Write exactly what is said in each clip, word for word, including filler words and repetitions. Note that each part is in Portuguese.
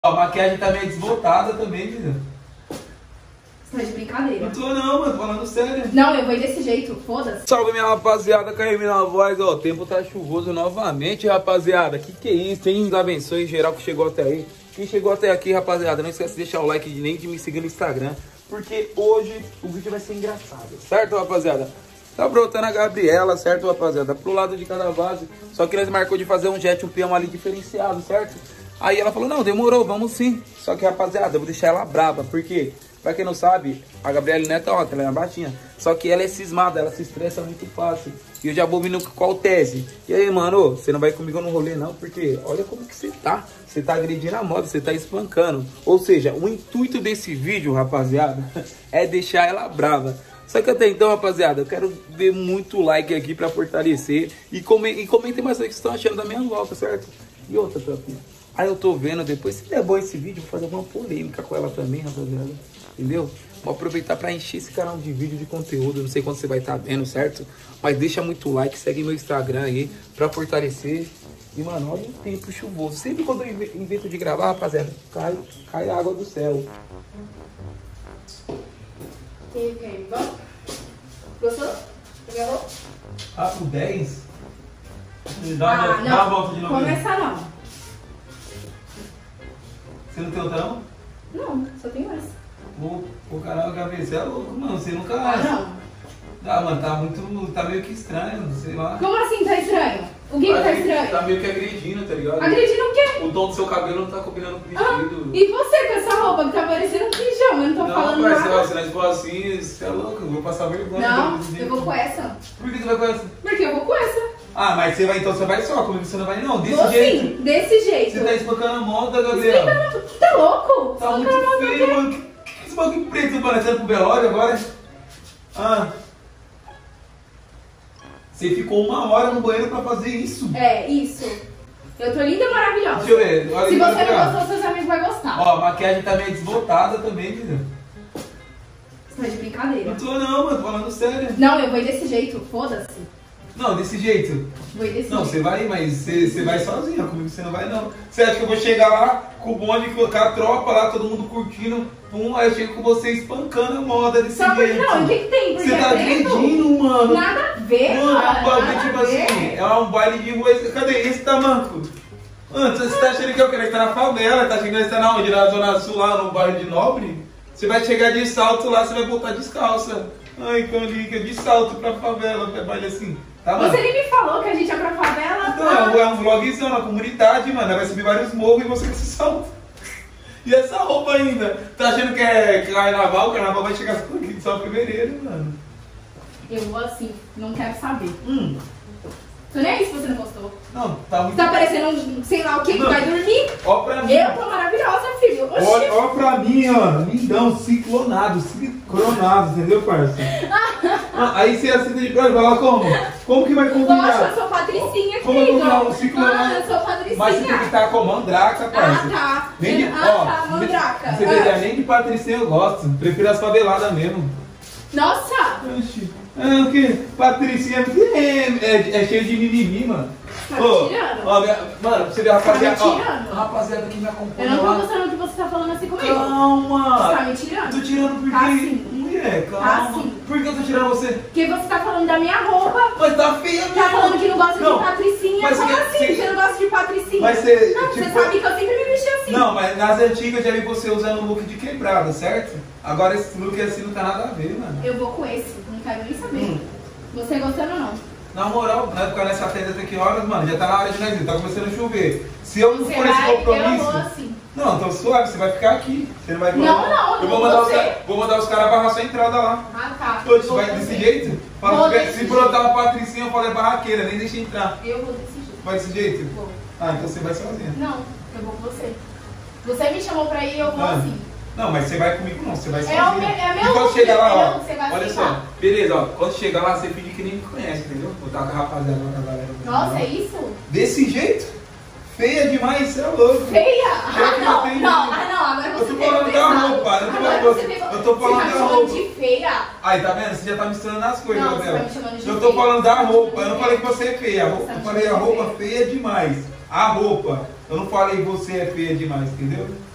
A maquiagem tá meio desbotada também, vida. Você tá de brincadeira. Não tô não, mano, tô falando sério. Não, eu vou ir desse jeito, foda-se. Salve minha rapaziada, caiu na voz, ó. O tempo tá chuvoso novamente, rapaziada. Que que é isso, hein? Deus abençoe geral que chegou até aí. Quem chegou até aqui, rapaziada, não esquece de deixar o like e nem de me seguir no Instagram, porque hoje o vídeo vai ser engraçado, certo, rapaziada? Tá brotando a Gabriela, certo, rapaziada? Pro lado de cada base. Só que nós marcou de fazer um jet, um peão ali diferenciado, certo? Aí ela falou, não, demorou, vamos sim. Só que, rapaziada, eu vou deixar ela brava. Por quê? Pra quem não sabe, a Gabriela não é tão alta, ela é baixinha. Só que ela é cismada, ela se estressa muito fácil. E eu já vou vindo com qual tese. E aí, mano, você não vai comigo no rolê não, porque olha como que você tá. Você tá agredindo a moda, você tá espancando. Ou seja, o intuito desse vídeo, rapaziada, é deixar ela brava. Só que até então, rapaziada, eu quero ver muito like aqui pra fortalecer. E, come e comentem mais o que vocês estão achando da minha volta, certo? E outra, tropinha. Aí eu tô vendo depois, se der bom esse vídeo, vou fazer uma polêmica com ela também, rapaziada. Entendeu? Vou aproveitar pra encher esse canal de vídeo de conteúdo. Não sei quando você vai estar vendo, certo? Mas deixa muito like, segue meu Instagram aí pra fortalecer. E, mano, olha o tempo chuvoso. Sempre quando eu invento de gravar, rapaziada, cai, cai a água do céu. E aí, vamos? Gostou? Pegou? Ah, por dez? Dá, Ah, uma, não. dá uma volta de novo. Começa não. Você não tem outra não? Não, só tenho essa. Ô, ô caramba, Gabriel, você é louco, mano. Você nunca... Ah, não. Ah, mano, tá muito... Tá meio que estranho, sei lá. Como assim tá estranho? O que que tá estranho? Tá meio que agredindo, tá ligado? Agredindo o quê? O tom do seu cabelo não tá combinando com o Ah, vestido. e você com essa roupa que tá parecendo um pijama? Eu não tô Não, falando parceiro, nada. se nós for assim, você é louco, eu vou passar vergonha. Não, desse eu jeito. vou com essa. Por que você vai com essa? Porque eu vou com essa. Ah, mas você vai, então você vai só, comigo você não vai não, desse Vou jeito. sim, desse jeito. Você tá espancando a moda, Gabriel. Explicando, tá louco? Tá muito Espancando a moda feio, do quê? mano. Que, que, que esse bagulho preto tá parecendo pro velório agora? Ah. Você ficou uma hora no banheiro pra fazer isso. É, isso. Eu tô linda e maravilhosa. Deixa eu ver. Olha Se aqui, você olha não aqui, gostou, seus amigos vão gostar. ó. Ó, a maquiagem tá meio desbotada também, filho. Você tá de brincadeira. Não tô não, mano, tô falando sério. Não, eu vou ir desse jeito, foda-se. Não, desse jeito. Vou ir desse Não, jeito. você vai, mas você, você vai sozinha, comigo você não vai não. Você acha que eu vou chegar lá com o bonde, com a tropa lá, todo mundo curtindo, pum, aí eu chego com você espancando a moda desse Só porque jeito. não, o que que tem? Porque Você tá é preto? agredindo, mano. Nada a ver, Mano, é um bagulho nada tipo a ver. assim, é um baile de rua. Cadê esse tamanco? Mano, você tá achando que eu quero estar na favela, tá achando que nós tá na onde? Na Zona Sul, lá no bairro de Nobre? Você vai chegar de salto lá, você vai voltar descalça. Ai, Colica, de salto pra favela, pra baile assim. Tá, mano? Você nem me falou que a gente é pra favela. Então, é um vlogzão na comunidade, mano. Vai subir vários morros e você com esse salto. E essa roupa ainda? Tá achando que é carnaval? O carnaval vai chegar só em fevereiro, mano. Eu vou assim, não quero saber. Hum. Tô nem aí se você não gostou. Não, tá muito... Tá parecendo um, sei lá o que, que Não. vai dormir. Ó pra mim. Eu tô maravilhosa, filho. Oxi. Olha, olha pra mim, ó, lindão, ciclonado, sincronado, entendeu, parça? Ah, aí você assina de prova, vai lá como? Como que vai combinar? Lógico, eu sou patricinha, Como querido. combinar um ciclonado? Ah, eu sou patricinha. Mas você tem que estar com mandraca, parça. Ah, tá. Nem de, Ah, ó, tá, mandraca. Você Ah. deveria nem de patricinha eu gosto, prefiro as faveladas mesmo. Nossa! Oxi, é o que? Patricinha é, é, é cheio de mimimi, mano. Tá me tirando? Ó, minha, mano, você vê a rapaziada, Tá me ó, tirando? a rapaziada que me Eu acompanha não tô lá. gostando do que você tá falando assim comigo. Calma! Você tá me tirando? Tô tirando porque... Tá sim. Mulher, calma. Tá sim. Por que eu tô tirando você? Porque você tá falando da minha roupa. Mas tá feia mesmo. Tá falando que não gosta Não, de patricinha. mas Como você- assim? você- Você não gosta de patricinha? Mas você, Não, tipo- você sabe que eu sempre me vesti assim. Não, mas nas antigas eu já vi você usando look de quebrada, certo? Agora esse look assim não tá nada a ver, mano. Eu vou com esse, não quero nem saber. Hum. Você gostando ou não? Na moral, nós ficar nessa tenda até que horas, mano? Já tá na hora de nós ir, tá começando a chover. Se eu não Você for esse vai, compromisso... eu vou assim. Não, então suave, você vai ficar aqui. Você não vai Não, não, Eu vou não mandar, os, você. ca- vou mandar os caras barrar sua entrada lá. Ah, tá. Oxe, Vou vai com desse você. jeito? Fala, Vou se- desse se jeito. brotar uma patricinha, eu falo é barraqueira, nem deixa entrar. Eu vou desse jeito. Vai desse jeito? Vou. Ah, então você vai sozinha. Não, eu vou com você. Você me chamou pra ir, eu vou Ah. assim. Não, mas você vai comigo não, você vai É sozinha. o meu- é meu E quando look, chegar lá, é meu ó, look, você vai olha aceitar. só, beleza, ó, quando chegar lá, você finge que nem me conhece, entendeu? Vou estar com a rapaziada lá, com a galera. Nossa, é isso? Desse jeito? Feia demais, você é louco. Feia? Já Ah, que não, não tem- não, ah, não, agora Eu você tô pegou falando da pesado. roupa, eu tô Agora falando- você pegou- eu tô falando você tá da me chamando roupa. de feia. Aí, tá vendo? Você já tá misturando as coisas, Não, você Gabriel. tá me chamando de Eu tô feia. falando da roupa, eu não falei que você é feia. A Você roupa, tá eu me falei a chamando de roupa feia demais. A roupa. Eu não falei que você é feia demais, entendeu?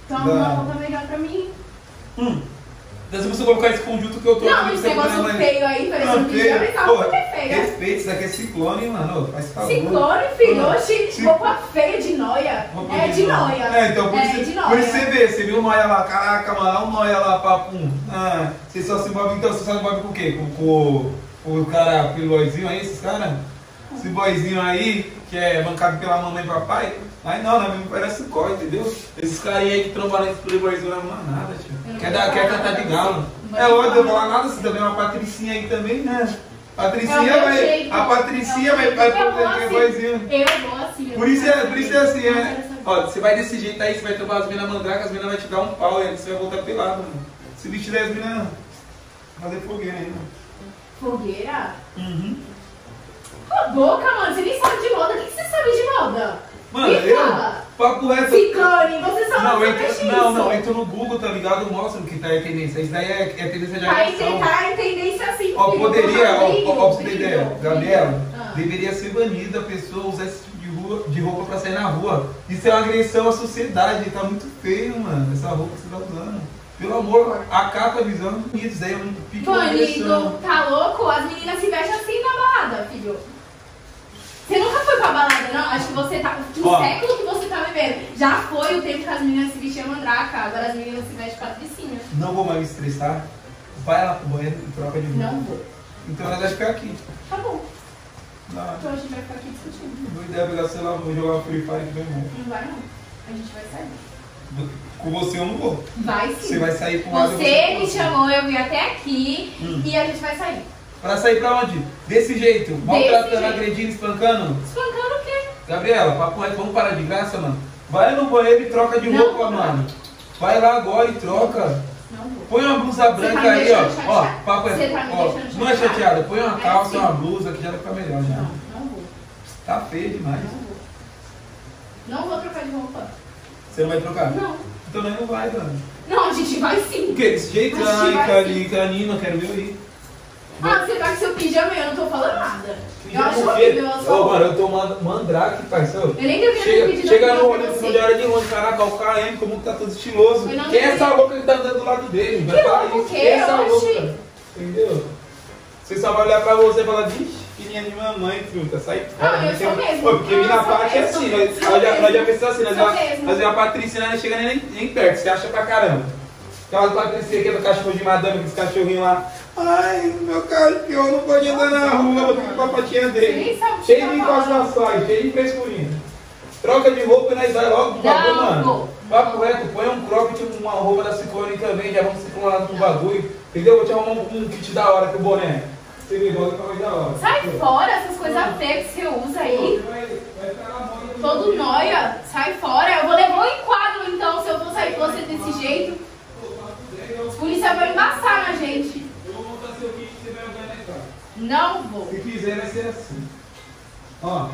Então arruma uma roupa melhor pra mim. Hum. Se você colocar esse conjunto que eu tô Não, aqui, esse você negócio vai... feio aí, parece um pijama e tal, Pô, porque é feio. respeito, isso daqui é ciclone, mano. Faz favor. Ciclone, filho, Ah, oxi, cic- roupa feia de noia. Roupa É de noia. É, então por, é isso, de por noia. isso você vê, você viu o noia lá, caraca, mano, olha o noia lá, papum. Ah, você só se envolve, então você só se envolve com o quê? Com, com, com o cara, aquele boyzinho aí, esses caras? Esse boyzinho aí, que é bancado pela mamãe e papai. Aí não, né? Me parece có, entendeu? Esses carinha aí que trombam nesse playboyzinho não é nada, tio. Quer, dar, quer cantar de galo. É óbvio, eu vou falar nada, você também é uma Patricinha aí também, né? Patricinha vai. Jeito. A Patricinha vai para o playboyzinho. Eu vou assim. Por isso é, por isso é assim, é. Ó, você vai desse jeito aí, você vai tomar as minas mandraca, as minas vão te dar um pau e aí você vai voltar pelado, mano. Se vestir das minas, fazer fogueira aí, mano. Fogueira? Uhum. Cala a boca, mano, você nem sabe de moda. O que você sabe de moda? Mano, Me eu. fala. Papo reto. Ciclone, você só Não, não entra, mexe não, isso. não, entra no Google, tá ligado? Mostra o que tá em tendência. Isso daí é, é tendência de Tá em agressão. tá em tendência assim, Ó, filho. poderia, ó, Brilho, ó, pra você ter brilho, ideia, brilho. Gabriela, Ah. deveria ser banida a pessoa usar esse tipo de, rua, de roupa pra sair na rua. Isso é uma agressão à sociedade, tá muito feio, mano, essa roupa que você tá usando. Pelo amor, a capa visando isso daí é um pique de agressão. Banido, tá louco? As meninas se vestem assim na balada, filho. Você nunca foi pra balada, não? Acho que você tá. Que Ó. século que você tá vivendo? Já foi o tempo que as meninas se vestiam mandraca, agora as meninas se vestem patricinha. Não vou mais me estressar, vai lá pro banheiro e troca de roupa. Não vou. Então nós vamos ficar aqui. Tá bom. Não, Então a gente vai ficar aqui discutindo. boa ideia pegar, sei lá, vou jogar o Free Fire que vem bom. Não vai não. A gente vai sair. Com você eu não vou. Vai sim. Você vai sair com um lado e eu vou Você sair com me você. chamou, eu vim até aqui Hum. e a gente vai sair. Pra sair pra onde? Desse jeito, maltratando, jeito. agredindo, espancando. Espancando o quê? Gabriela, papo reto, vamos parar de graça, mano. Vai no banheiro e troca de Não, roupa, não. mano. Vai lá agora e troca. Não vou. Põe uma blusa branca tá me aí, ó. deixando Ó, chateada. papo Você reto. tá me Ó, deixando não é chateada. chateada, põe uma É calça, sim. uma blusa que já vai ficar melhor já. Não, não vou. Tá feio demais. Não vou. Não vou trocar de roupa. Você não vai trocar? Não. Então nós não vai, mano. Não, a gente vai O sim. que? Desse jeito? A gente Ai, vai carinho, canina, quero ver aí. Ah, você tá com seu pijama e eu não tô falando nada. Eu Já acho por quê? horrível, eu Ô, sou. mano, eu tô mand- mandrake, parceiro. Eu nem deveria ter Chega, pedido chega pra no você. ônibus de área de longe, caraca, o K M, como que tá todo estiloso. Eu não Quem é deveria. essa louca que tá andando do lado dele? Vai Que falar louco isso. o quê? Quem é essa Oxi. louca? Entendeu? Você só vai olhar pra você e falar, vixe, filhinha de mamãe, fruta, sai fora. Não, eu Tem- sou mesmo. Pô, porque Não, mina eu sou parte é mesmo. assim, nós, Sou nós, já, mesmo. nós já pensamos assim, nós Sou já, mesmo. nós é uma Patricinha, nós não chega nem, nem perto, você acha pra caramba. Aquela Patricinha aqui do cachorro de madame, aqueles cachorrinhos lá. Ai, meu cachorro não pode andar na rua, vou ter com a patinha Você dele. nem sabe o que Cheio tá de falando. encostações, cheio de frescurinha. Troca de roupa e nós vai logo pro Não, bagulho, mano. vou. Papo reto, põe um cropped, uma roupa da Ciclone também, já vamos se lá pro bagulho. Entendeu? Vou te arrumar um, um kit da hora com o boné. Você me volta pra mais da hora. Sai fora essas coisas feias que você usa aí. Vai, vai ficar na mão. Todo nóia. Sai fora. Eu vou levar um enquadro então se eu for sair com você desse jeito. Os policiais vão embaçar na gente. Eu vou montar seu kit e você vai organizar. Não vou. Se quiser, vai ser assim. Ó.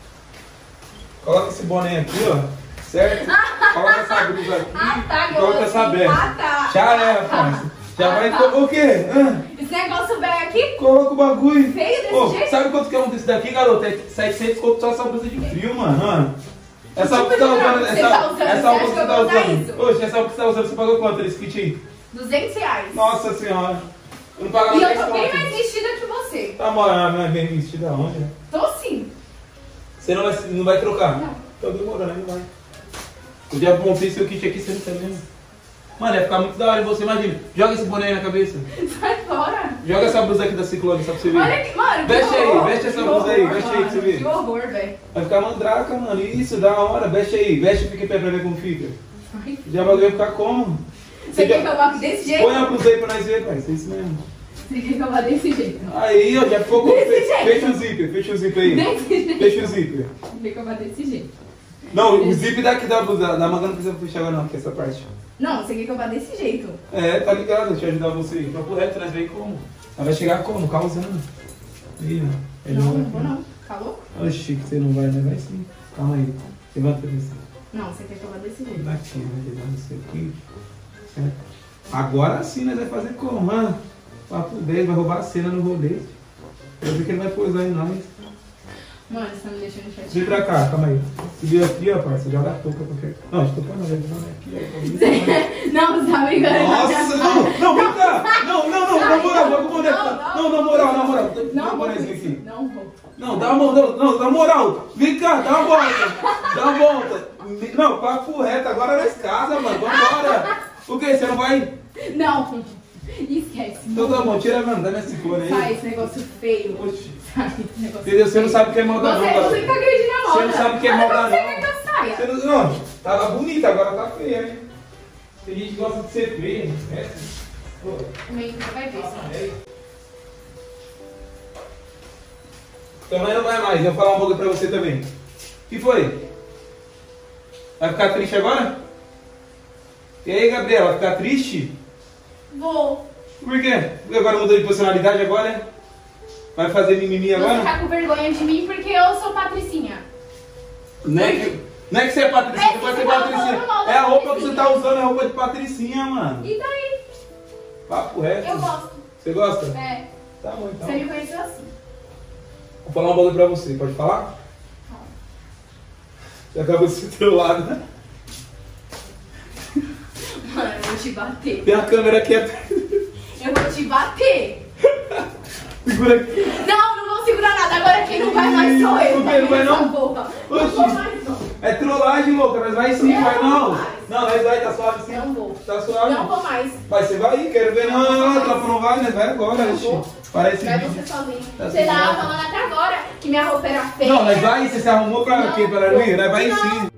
Coloca esse boné aqui, ó. Certo? Coloca essa blusa aqui. Ah, tá, e coloca meu essa assim. besta. Ah, tá. Já é, Ah, tá. rapaz. Já Ah, vai. tá. co- O quê? Hã? Esse negócio velho aqui, Coloca o bagulho. feio desse Ô, jeito. sabe quanto que é um desse daqui, garoto? É setecentos conto só essa blusa de frio, mano. Hã? Essa tipo blusa que de tá usando. droga você Essa, tá usando? essa Você acha blusa que que eu tá vou usar usando. isso? Oxe, essa blusa que você tá usando, você pagou quanto nesse kit aí? duzentos reais. Nossa senhora. Eu não pagava E eu nem tô bem conta. mais vestida que você. Tá, mano, não é bem vestida aonde? Tô sim. Você não vai, não vai trocar? Não. Tô demorando, não vai. Eu já montei seu kit aqui, você não tá vendo? Mano, ia ficar muito da hora em você, imagina. Joga esse boné aí na cabeça. Sai fora. Joga essa blusa aqui da Ciclone, só pra você ver. Olha aqui, mano. que Veste aí, horror. veste essa Que blusa aí, horror, veste aí pra você mano. ver. Que horror, velho. Vai ficar mandraca, mano. Isso, da hora. Veste aí, veste o pique-pé pra ver como fica. Já vai ficar como? Você já- quer que eu vá desse jeito? Põe a blusa aí pra nós ver, pai. Isso mesmo. Você quer que eu vá desse jeito? Aí, ó, já ficou como. Desse Fecha, jeito. fecha o zíper, fecha o zíper aí. Desse jeito. Fecha o zíper. Você quer que eu vá desse jeito? Não, o zíper daqui da blusa, da manga não precisa puxar agora não, que é essa parte. Não, você quer que eu vá desse jeito? É, tá ligado, deixa eu ajudar você aí. Papo reto, nós vem como? Ela vai chegar como? Causando. Aí, ó. Ele Não, vai não vou não. Calou? Oxi, que você não vai, né? Vai sim. Calma aí. Levanta isso. Não, você quer que eu vá desse jeito? Daqui, vai levando isso aqui. Certo? Agora sim nós vamos fazer como? Ah, papo dez, vai roubar a cena no rolê. Eu ver que ele vai posar em nós. Mano, você tá me deixando chateado. Vem pra cá, calma aí. Subiu aqui, ó, parça. Joga a touca pra cá. Não, de touca não, já joga aqui. Não, você tá brincando. Nossa, não, não, vem cá. Não, não, não, na moral, vou com o boneco. Não, na moral, na moral. Não vou. Aqui. Não vou. Não, dá uma mão, não, não, na moral. Vem cá, dá uma volta. Dá uma volta. Não, papo reto, agora nós casa, mano. Vambora. O que? Você não vai? Não. Esquece. Então tá bom, tira, mano, dá minha ciclone aí. Sai esse negócio feio. Oxi. Sai esse negócio Entendeu? Você não sabe o que é moda, não, Você, cara. você que tá agredindo a moda. Você não sabe o que é Olha moda, como não. Você quer que eu saia? Você não, não, tava bonita, agora tá feia, né? Tem gente que gosta de ser feia, né? É. Pô. Também você vai ver. É. Então nós não vai mais, eu vou falar um pouco pra você também. O que foi? Vai ficar triste agora? E aí, Gabriela, vai ficar triste? Vou. Por quê? Porque agora mudou de personalidade agora, né? Vai fazer mimimi agora? Você tá com vergonha de mim porque eu sou patricinha. Não é que, não é que você é patricinha, É, você pode você ser tá patricinha. falando mal da É a roupa que patricinha. você tá usando, é roupa de patricinha, mano. E daí? Papo reto. Eu gosto. Você gosta? É. Tá bom, então. Você me conheceu assim. Vou falar um bagulho pra você, pode falar? Você acabou de ser teu lado, né? Mano, eu vou te bater. Tem a câmera aqui. Eu vou te bater. Segura aqui. Não, não vou segurar nada. Agora quem não vai mais sou eu. Por quê? Não vai não? Boca. Não Oxi. vou mais não. É trollagem, louca. Nós vai sim, Não vai vou não. mais. Não, nós vai, tá suave sim. Não vou. Tá suave. Não vou mais. Vai, você vai ir, quero ver. Não, não, não, a tropa não vai, nós vai agora. Não Oxi. vou. Parece Vai vídeo. você sozinho. Tá Você tava suave. falando até agora que minha roupa era feia. Não, nós vai, você se arrumou pra Não quê? Para vou. ir? Nós vai Não sim.